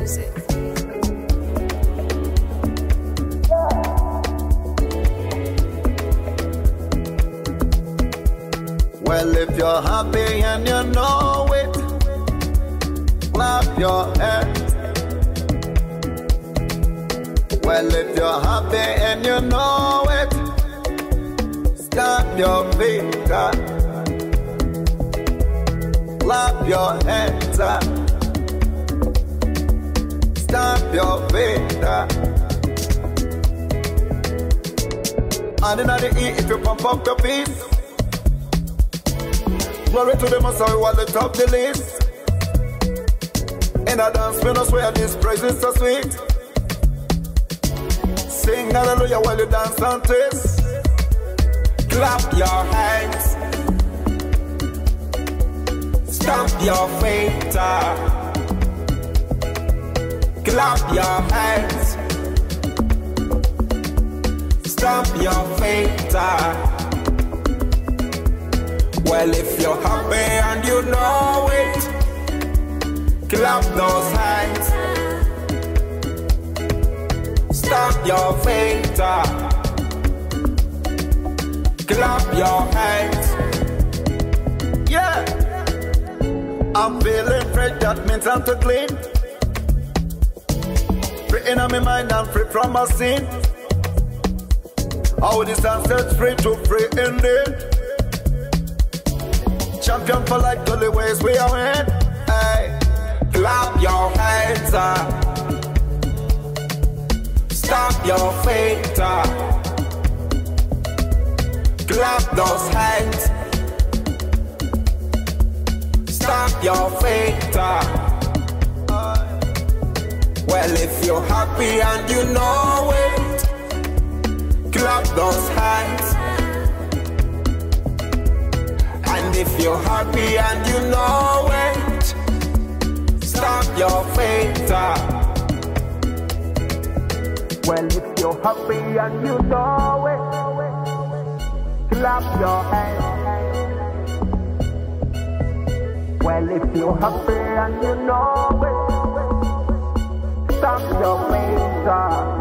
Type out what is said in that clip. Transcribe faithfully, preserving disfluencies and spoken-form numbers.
music. Well, if you're happy and you know it, clap your hands. Well, if you're happy and you know it, stamp your feet up. Clap your hands up. Stamp your feet up. And in the E, if you pump up your feet, glory to the Messiah while the top the list. In a dance, we no swear this praise is so sweet. Sing hallelujah while you dance and twist. Clap your hands. Stamp your feet up. Clap your hands. Stamp your feet up. Well, if you're happy and you know it, clap those hands. Stamp your feet up. Clap your hands. Yeah. I'm feeling fresh, that means I'm too clean. Free in my mind and free from my sin. How this set free to free indeed. Champion for life, till the ways we are in. Hey, clap your hands up. Stamp your feet up. Clap those hands. Stamp your feet up. Well, if you're happy and you know it, clap those hands. And if you're happy and you know it, stamp your feet up. Well, if you're happy and you know it, clap your hands. Well, if you're happy and you know it, stamp your feet up.